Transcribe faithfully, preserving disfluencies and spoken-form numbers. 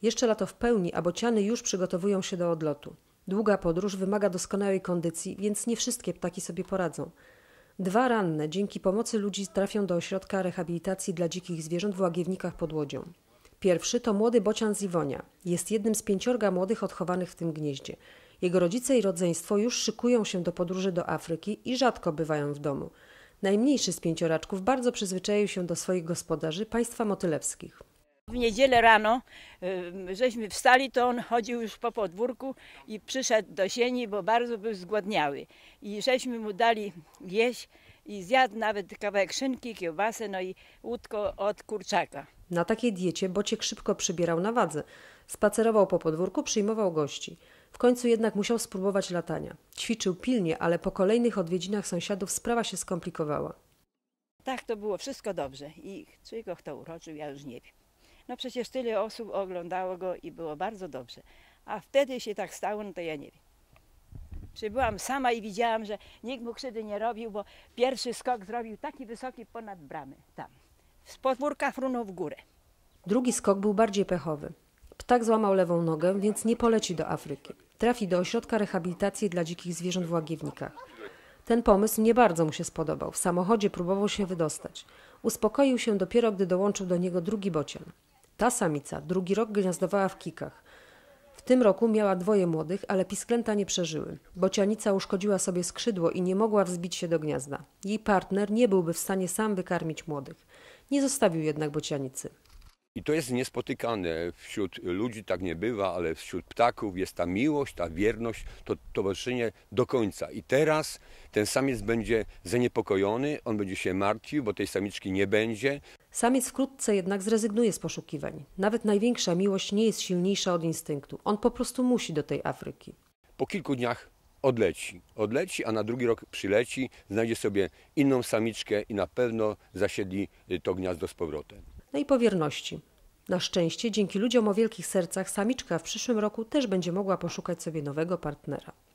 Jeszcze lato w pełni, a bociany już przygotowują się do odlotu. Długa podróż wymaga doskonałej kondycji, więc nie wszystkie ptaki sobie poradzą. Dwa ranne dzięki pomocy ludzi trafią do ośrodka rehabilitacji dla dzikich zwierząt w Łagiewnikach pod Łodzią. Pierwszy to młody bocian z Iwonia. Jest jednym z pięciorga młodych odchowanych w tym gnieździe. Jego rodzice i rodzeństwo już szykują się do podróży do Afryki i rzadko bywają w domu. Najmniejszy z pięcioraczków bardzo przyzwyczaił się do swoich gospodarzy, państwa motylewskich. W niedzielę rano y, żeśmy wstali, to on chodził już po podwórku i przyszedł do sieni, bo bardzo był zgłodniały. I żeśmy mu dali jeść i zjadł nawet kawałek szynki, kiełbasę, no i łódko od kurczaka. Na takiej diecie Bociek szybko przybierał na wadze. Spacerował po podwórku, przyjmował gości. W końcu jednak musiał spróbować latania. Ćwiczył pilnie, ale po kolejnych odwiedzinach sąsiadów sprawa się skomplikowała. Tak, to było wszystko dobrze. I czy go kto uroczył, ja już nie wiem. No przecież tyle osób oglądało go i było bardzo dobrze. A wtedy się tak stało, no to ja nie wiem. Przybyłam sama i widziałam, że nikt mu krzywdy nie robił, bo pierwszy skok zrobił taki wysoki ponad bramy, tam. Z podwórka frunął w górę. Drugi skok był bardziej pechowy. Ptak złamał lewą nogę, więc nie poleci do Afryki. Trafi do ośrodka rehabilitacji dla dzikich zwierząt w Łagiewnikach. Ten pomysł nie bardzo mu się spodobał. W samochodzie próbował się wydostać. Uspokoił się dopiero, gdy dołączył do niego drugi bocian. Ta samica drugi rok gniazdowała w Kikach. W tym roku miała dwoje młodych, ale pisklęta nie przeżyły. Bocianica uszkodziła sobie skrzydło i nie mogła wzbić się do gniazda. Jej partner nie byłby w stanie sam wykarmić młodych. Nie zostawił jednak bocianicy. I to jest niespotykane. Wśród ludzi tak nie bywa, ale wśród ptaków jest ta miłość, ta wierność, to towarzyszenie do końca. I teraz ten samiec będzie zaniepokojony, on będzie się martwił, bo tej samiczki nie będzie. Samiec wkrótce jednak zrezygnuje z poszukiwań. Nawet największa miłość nie jest silniejsza od instynktu. On po prostu musi do tej Afryki. Po kilku dniach odleci. Odleci, a na drugi rok przyleci, znajdzie sobie inną samiczkę i na pewno zasiedli to gniazdo z powrotem. No i po wierności. Na szczęście, dzięki ludziom o wielkich sercach, samiczka w przyszłym roku też będzie mogła poszukać sobie nowego partnera.